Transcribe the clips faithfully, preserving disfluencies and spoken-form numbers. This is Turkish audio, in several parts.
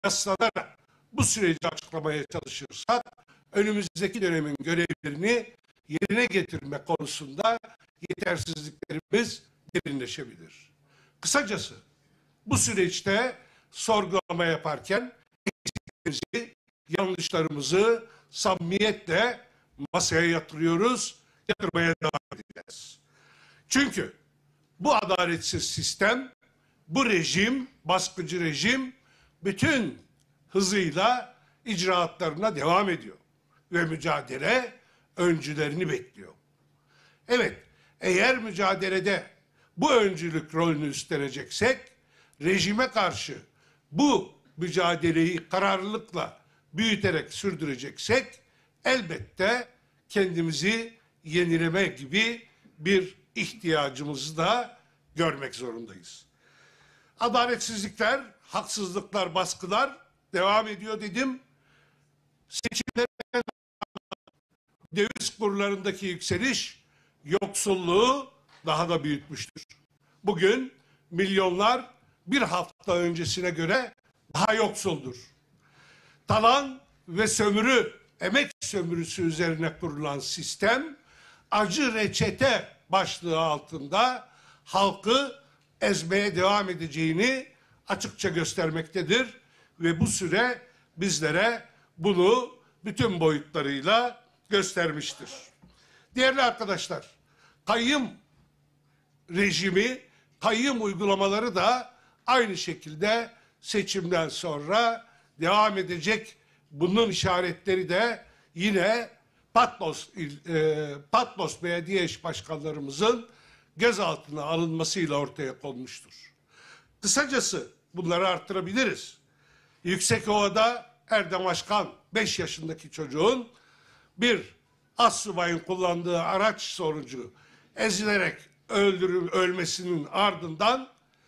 yaslanarak bu süreci açıklamaya çalışırsak önümüzdeki dönemin görevlerini yerine getirme konusunda yetersizliklerimiz derinleşebilir. Kısacası bu süreçte sorgulama yaparken eksiklerimizi, yanlışlarımızı samimiyetle masaya yatırıyoruz, yatırmaya devam edeceğiz. Çünkü bu adaletsiz sistem, bu rejim, baskıcı rejim bütün hızıyla icraatlarına devam ediyor. Ve mücadele öncülerini bekliyor. Evet, eğer mücadelede bu öncülük rolünü üstleneceksek, rejime karşı bu mücadeleyi kararlılıkla büyüterek sürdüreceksek, elbette kendimizi yenileme gibi bir ihtiyacımızı da görmek zorundayız. Adaletsizlikler, haksızlıklar, baskılar devam ediyor dedim. Seçimlerin döviz kurlarındaki yükseliş yoksulluğu daha da büyütmüştür. Bugün milyonlar bir hafta öncesine göre daha yoksuldur. Talan ve sömürü, emek sömürüsü üzerine kurulan sistem acı reçete başlığı altında halkı ezmeye devam edeceğini açıkça göstermektedir ve bu süre bizlere bunu bütün boyutlarıyla göstermiştir. Değerli arkadaşlar, kayyım rejimi, kayyım uygulamaları da aynı şekilde seçimden sonra devam edecek. Bunun işaretleri de yine Patmos, e, Patmos Belediye İş Başkanlarımızın gözaltına alınmasıyla ortaya konmuştur. Kısacası bunları arttırabiliriz. Yüksekova'da Erdem Aşkan beş yaşındaki çocuğun bir astsubayın kullandığı araç sonucu ezilerek öldürül ölmesinin ardından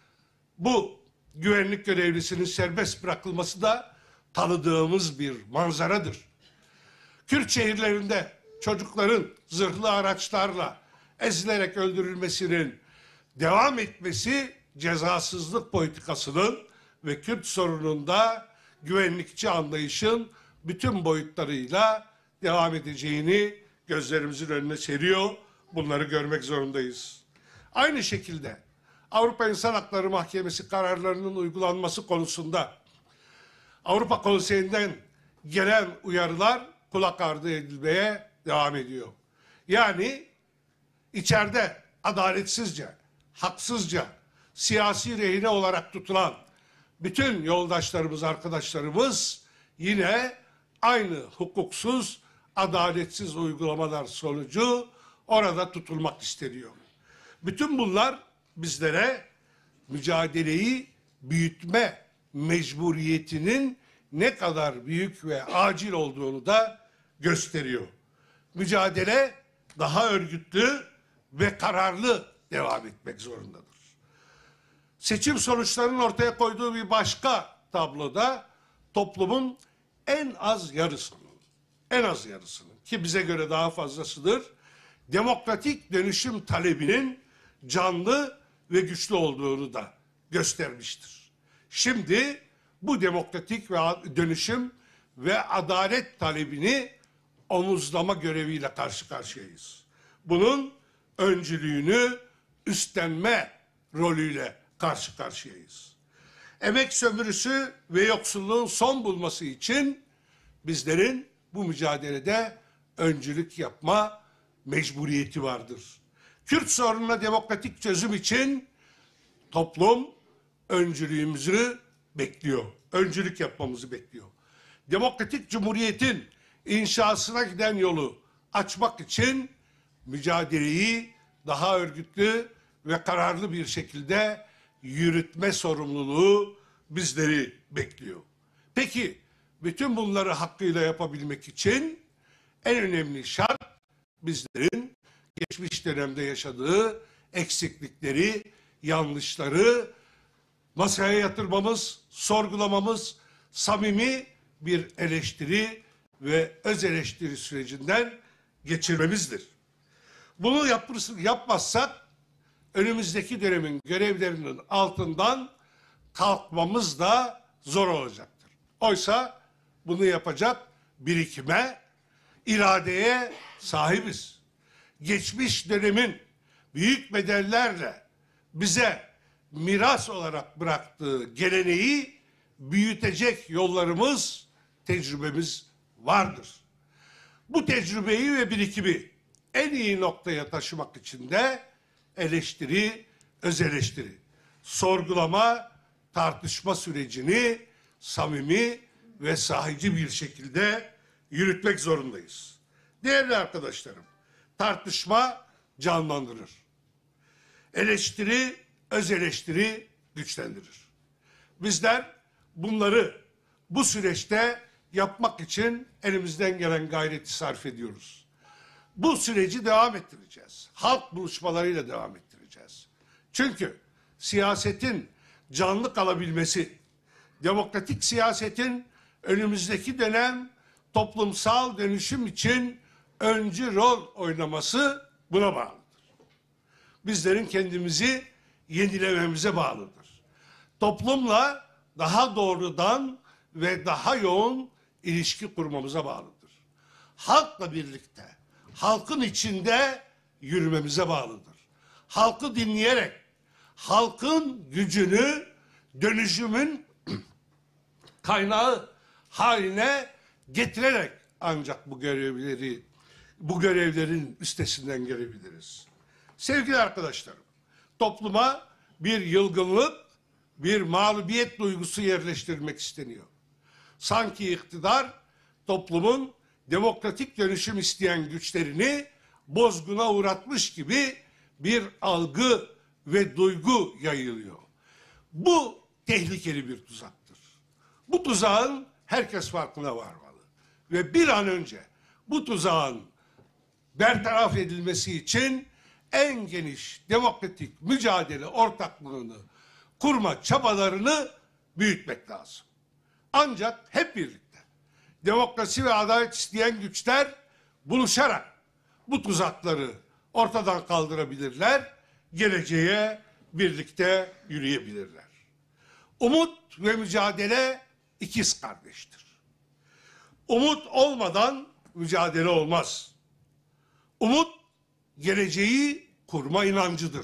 bu güvenlik görevlisinin serbest bırakılması da tanıdığımız bir manzaradır. Kürt şehirlerinde çocukların zırhlı araçlarla ezilerek öldürülmesinin devam etmesi cezasızlık politikasının ve Kürt sorununda güvenlikçi anlayışın bütün boyutlarıyla devam edeceğini gözlerimizin önüne seriyor. Bunları görmek zorundayız. Aynı şekilde Avrupa İnsan Hakları Mahkemesi kararlarının uygulanması konusunda Avrupa Konseyi'nden gelen uyarılar kulak ardı edilmeye devam ediyor. Yani içeride adaletsizce, haksızca, siyasi rehine olarak tutulan bütün yoldaşlarımız, arkadaşlarımız yine aynı hukuksuz, adaletsiz uygulamalar sonucu orada tutulmak isteniyor. Bütün bunlar bizlere mücadeleyi büyütme mecburiyetinin ne kadar büyük ve acil olduğunu da gösteriyor. Mücadele daha örgütlü ve kararlı devam etmek zorundadır. Seçim sonuçlarının ortaya koyduğu bir başka tabloda toplumun en az yarısının, en az yarısının ki bize göre daha fazlasıdır, demokratik dönüşüm talebinin canlı ve güçlü olduğunu da göstermiştir. Şimdi bu demokratik ve dönüşüm ve adalet talebini omuzlama göreviyle karşı karşıyayız. Bunun öncülüğünü üstlenme rolüyle karşı karşıyayız. Emek sömürüsü ve yoksulluğun son bulması için bizlerin bu mücadelede öncülük yapma mecburiyeti vardır. Kürt sorununa demokratik çözüm için toplum öncülüğümüzü bekliyor. Öncülük yapmamızı bekliyor. Demokratik Cumhuriyet'in inşasına giden yolu açmak için mücadeleyi daha örgütlü ve kararlı bir şekilde yürütme sorumluluğu bizleri bekliyor. Peki bütün bunları hakkıyla yapabilmek için en önemli şart bizlerin geçmiş dönemde yaşadığı eksiklikleri, yanlışları masaya yatırmamız, sorgulamamız, samimi bir eleştiri ve öz eleştiri sürecinden geçirmemizdir. Bunu yapmazsak önümüzdeki dönemin görevlerinin altından kalkmamız da zor olacaktır. Oysa bunu yapacak birikime, iradeye sahibiz. Geçmiş dönemin büyük bedellerle bize miras olarak bıraktığı geleneği büyütecek yollarımız, tecrübemiz vardır. Bu tecrübeyi ve birikimi en iyi noktaya taşımak için de eleştiri, öz eleştiri, sorgulama, tartışma sürecini samimi ve sahici bir şekilde yürütmek zorundayız. Değerli arkadaşlarım, tartışma canlandırır. Eleştiri, öz eleştiri güçlendirir. Bizler bunları bu süreçte yapmak için elimizden gelen gayreti sarf ediyoruz. Bu süreci devam ettireceğiz. Halk buluşmalarıyla devam ettireceğiz. Çünkü siyasetin canlı kalabilmesi, demokratik siyasetin önümüzdeki dönem toplumsal dönüşüm için öncü rol oynaması buna bağlıdır. Bizlerin kendimizi yenilememize bağlıdır. Toplumla daha doğrudan ve daha yoğun ilişki kurmamıza bağlıdır. Halkla birlikte, halkın içinde yürümemize bağlıdır. Halkı dinleyerek, halkın gücünü dönüşümün kaynağı haline getirerek ancak bu görevleri, bu görevlerin üstesinden gelebiliriz. Sevgili arkadaşlarım, topluma bir yılgınlık, bir mağlubiyet duygusu yerleştirmek isteniyor. Sanki iktidar toplumun demokratik dönüşüm isteyen güçlerini bozguna uğratmış gibi bir algı ve duygu yayılıyor. Bu tehlikeli bir tuzaktır. Bu tuzağın herkes farkına varmalı. Ve bir an önce bu tuzağın bertaraf edilmesi için en geniş demokratik mücadele ortaklığını kurma çabalarını büyütmek lazım. Ancak hep birlikte demokrasi ve adalet isteyen güçler buluşarak bu tuzakları ortadan kaldırabilirler, geleceğe birlikte yürüyebilirler. Umut ve mücadele ikiz kardeştir. Umut olmadan mücadele olmaz. Umut geleceği kurma inancıdır.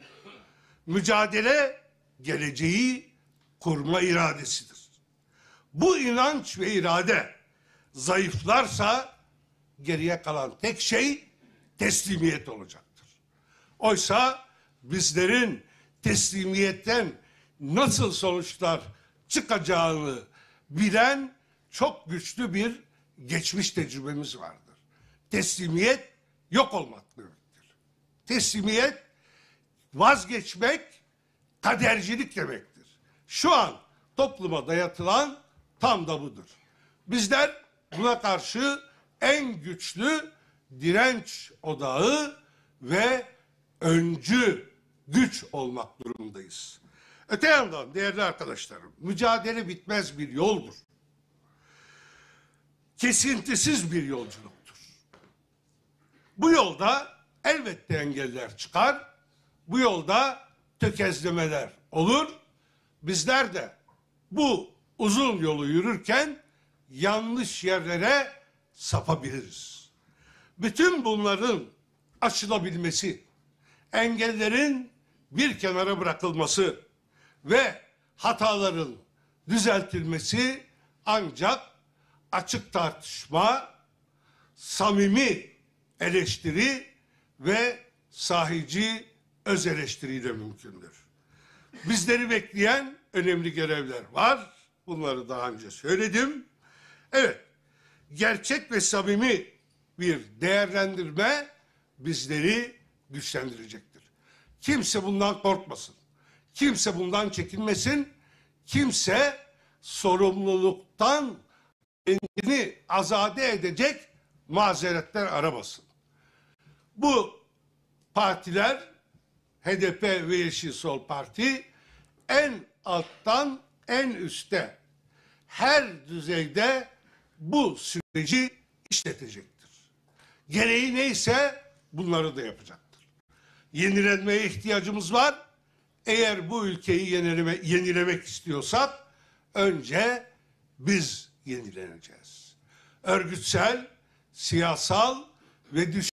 Mücadele geleceği kurma iradesidir. Bu inanç ve irade zayıflarsa geriye kalan tek şey teslimiyet olacaktır. Oysa bizlerin teslimiyetten nasıl sonuçlar çıkacağını bilen çok güçlü bir geçmiş tecrübemiz vardır. Teslimiyet yok olmak demektir. Teslimiyet vazgeçmek, kadercilik demektir. Şu an topluma dayatılan tam da budur. Bizler buna karşı en güçlü direnç odağı ve öncü güç olmak durumundayız. Öte yandan değerli arkadaşlarım, mücadele bitmez bir yoldur. Kesintisiz bir yolculuktur. Bu yolda elbette engeller çıkar, bu yolda tökezlemeler olur. Bizler de bu uzun yolu yürürken yanlış yerlere sapabiliriz. Bütün bunların aşılabilmesi, engellerin bir kenara bırakılması ve hataların düzeltilmesi ancak açık tartışma, samimi eleştiri ve sahici öz eleştiriyle mümkündür. Bizleri bekleyen önemli görevler var. Bunları daha önce söyledim. Evet, gerçek ve samimi bir değerlendirme bizleri güçlendirecektir. Kimse bundan korkmasın. Kimse bundan çekinmesin. Kimse sorumluluktan kendini azade edecek mazeretler aramasın. Bu partiler, H D P ve Yeşil Sol Parti en alttan en üste her düzeyde bu süreci işletecektir. Gereği neyse bunları da yapacaktır. Yenilenmeye ihtiyacımız var. Eğer bu ülkeyi yenileme, yenilemek istiyorsak önce biz yenileneceğiz. Örgütsel, siyasal ve